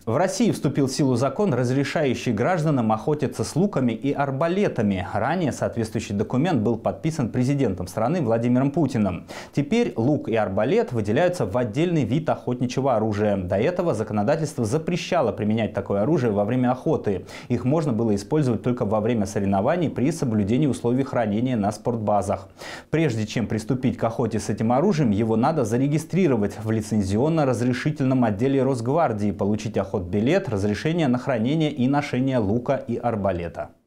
В России вступил в силу закон, разрешающий гражданам охотиться с луками и арбалетами. Ранее соответствующий документ был подписан президентом страны Владимиром Путиным. Теперь лук и арбалет выделяются в отдельный вид охотничьего оружия. До этого законодательство запрещало применять такое оружие во время охоты. Их можно было использовать только во время соревнований при соблюдении условий хранения на спортбазах. Прежде чем приступить к охоте с этим оружием, его надо зарегистрировать в лицензионно-разрешительном отделе Росгвардии, получить охотбилет, разрешение на хранение и ношение лука и арбалета.